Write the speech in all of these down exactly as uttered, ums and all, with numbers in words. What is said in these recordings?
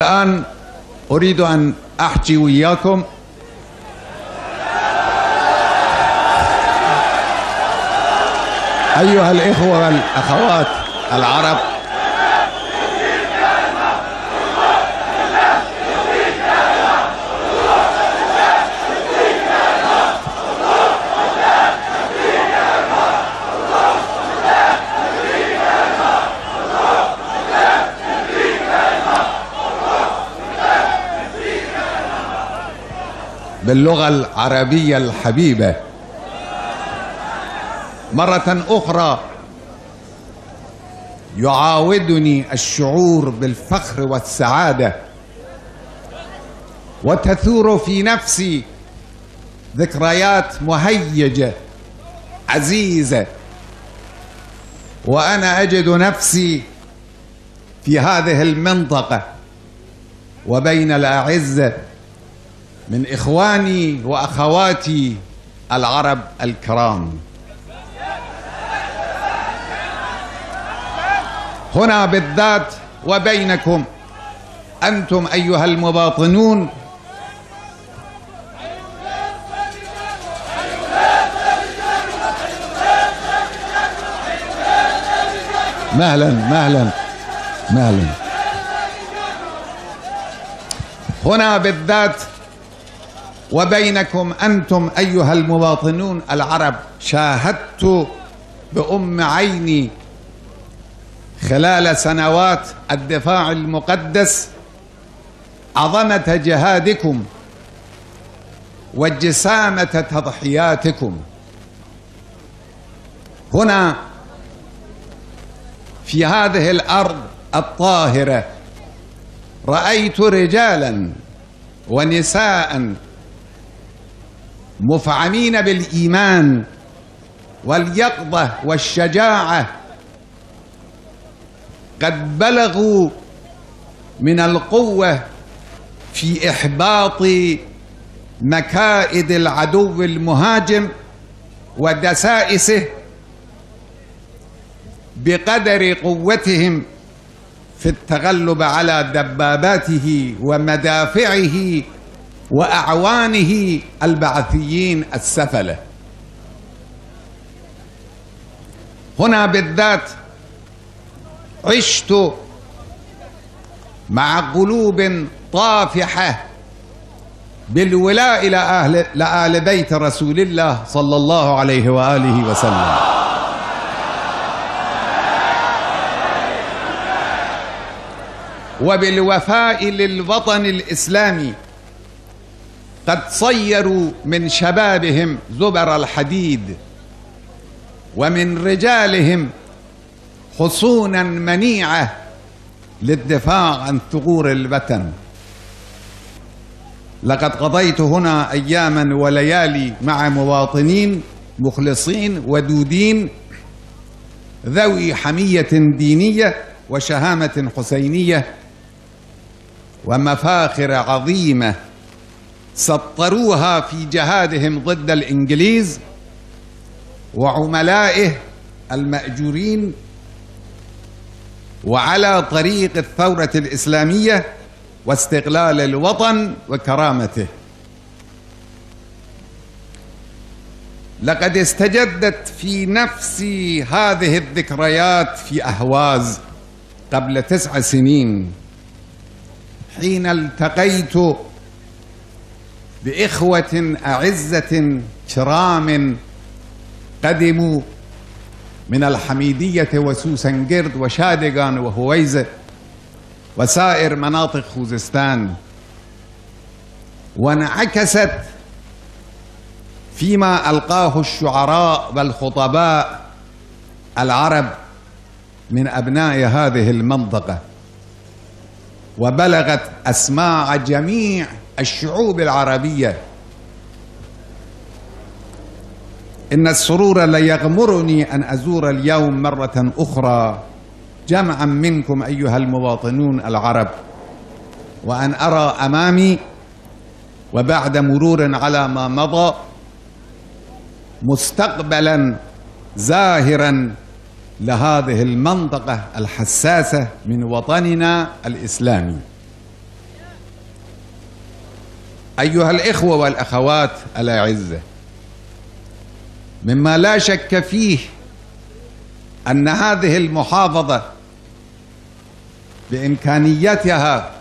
الآن أريد أن أحكي وياكم أيها الإخوة والأخوات العرب. باللغة العربية الحبيبة مرة أخرى يعاودني الشعور بالفخر والسعادة، وتثور في نفسي ذكريات مهيجة عزيزة، وأنا أجد نفسي في هذه المنطقة وبين الأعزة من إخواني وأخواتي العرب الكرام. هنا بالذات وبينكم أنتم أيها المواطنون مهلا مهلا مهلا هنا بالذات وبينكم أنتم أيها المواطنون العرب شاهدت بأم عيني خلال سنوات الدفاع المقدس عظمة جهادكم وجسامة تضحياتكم. هنا في هذه الأرض الطاهرة رأيت رجالا ونساء مفعمين بالإيمان واليقظة والشجاعة، قد بلغوا من القوة في إحباط مكائد العدو المهاجم ودسائسه بقدر قوتهم في التغلب على دباباته ومدافعه وأعوانه البعثيين السفلة. هنا بالذات عشت مع قلوب طافحة بالولاء إلى أهل لآل بيت رسول الله صلى الله عليه وآله وسلم، وبالوفاء للوطن الإسلامي. قد صيروا من شبابهم زبر الحديد ومن رجالهم حصونا منيعة للدفاع عن ثغور الوطن. لقد قضيت هنا أياما وليالي مع مواطنين مخلصين ودودين ذوي حمية دينية وشهامة حسينية ومفاخر عظيمة سطروها في جهادهم ضد الإنجليز وعملائه المأجورين وعلى طريق الثورة الإسلامية واستقلال الوطن وكرامته. لقد استجدت في نفسي هذه الذكريات في أهواز قبل تسع سنين حين التقيت بإخوة أعزة كرام قدموا من الحميدية وسوسنجرد وشادقان وهويزة وسائر مناطق خوزستان، وانعكست فيما ألقاه الشعراء والخطباء العرب من أبناء هذه المنطقة، وبلغت أسماع جميع الشعوب العربية. إن السرور ليغمرني أن أزور اليوم مرة أخرى جمعا منكم أيها المواطنون العرب، وأن أرى أمامي وبعد مرور على ما مضى مستقبلا زاهرا لهذه المنطقة الحساسة من وطننا الإسلامي. أيها الإخوة والأخوات الأعزة، مما لا شك فيه أن هذه المحافظة بإمكانياتها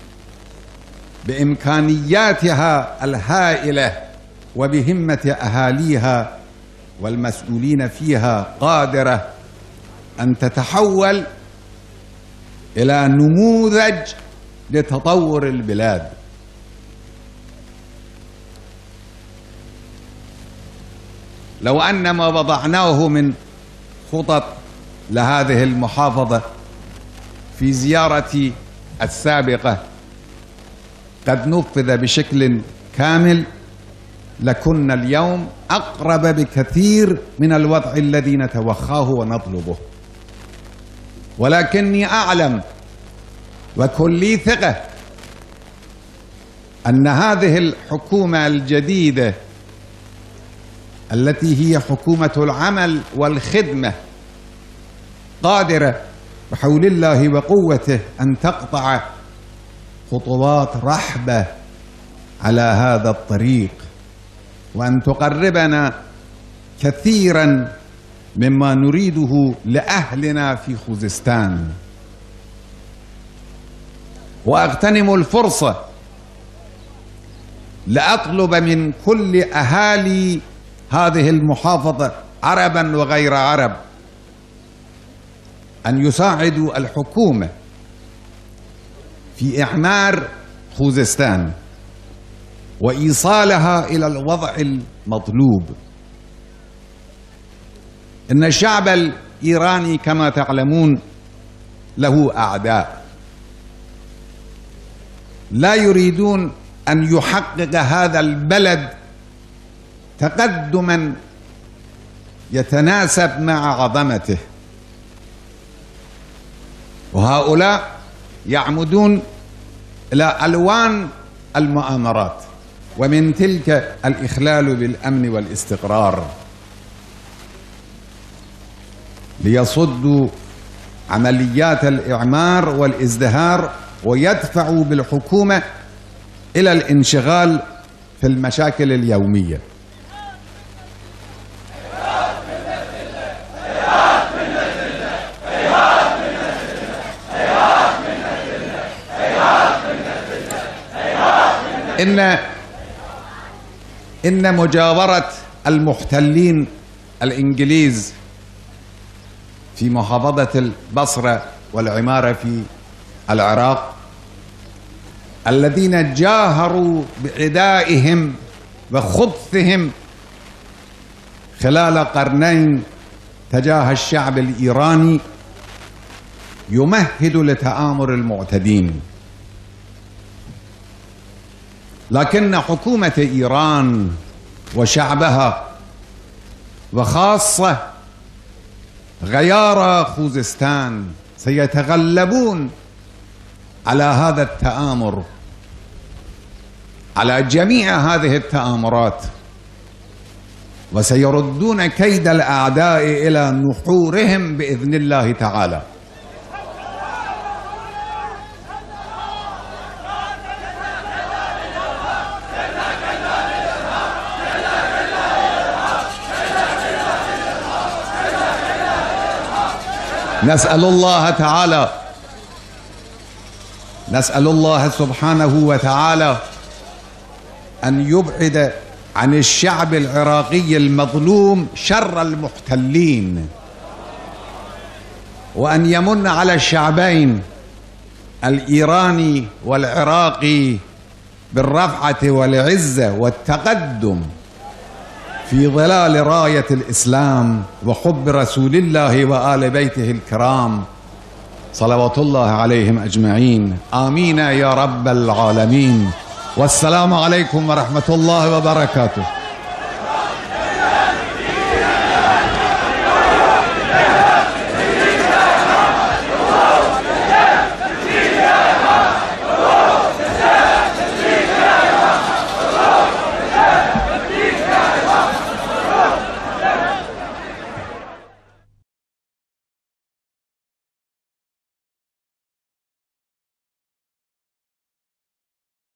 بإمكانياتها الهائلة وبهمة أهاليها والمسؤولين فيها قادرة أن تتحول إلى نموذج لتطور البلاد. لو أن ما وضعناه من خطط لهذه المحافظة في زيارتي السابقة قد نفذ بشكل كامل، لكنا اليوم أقرب بكثير من الوضع الذي نتوخاه ونطلبه. ولكني أعلم وكلي ثقة أن هذه الحكومة الجديدة التي هي حكومة العمل والخدمة قادرة بحول الله وقوته أن تقطع خطوات رحبة على هذا الطريق، وأن تقربنا كثيرا مما نريده لأهلنا في خوزستان. وأغتنم الفرصة لأطلب من كل أهالي هذه المحافظة عربا وغير عرب أن يساعدوا الحكومة في إعمار خوزستان وإيصالها إلى الوضع المطلوب. إن الشعب الإيراني كما تعلمون له أعداء لا يريدون أن يحقق هذا البلد تقدما يتناسب مع عظمته، وهؤلاء يعمدون إلى ألوان المؤامرات، ومن تلك الإخلال بالأمن والاستقرار ليصدوا عمليات الإعمار والازدهار ويدفعوا بالحكومة إلى الانشغال في المشاكل اليومية. إن إن مجاورة المحتلين الإنجليز في محافظة البصرة والعمارة في العراق الذين جاهروا بعدائهم وخبثهم خلال قرنين تجاه الشعب الإيراني يمهد لتآمر المعتدين. لكن حكومة إيران وشعبها وخاصة غيار خوزستان سيتغلبون على هذا التآمر، على جميع هذه التآمرات، وسيردون كيد الأعداء إلى نحورهم بإذن الله تعالى. نسأل الله تعالى نسأل الله سبحانه وتعالى أن يبعد عن الشعب العراقي المظلوم شر المحتلين، وأن يمن على الشعبين الإيراني والعراقي بالرفعة والعزة والتقدم في ظلال راية الإسلام وحب رسول الله وآل بيته الكرام صلوات الله عليهم أجمعين. آمين يا رب العالمين. والسلام عليكم ورحمة الله وبركاته.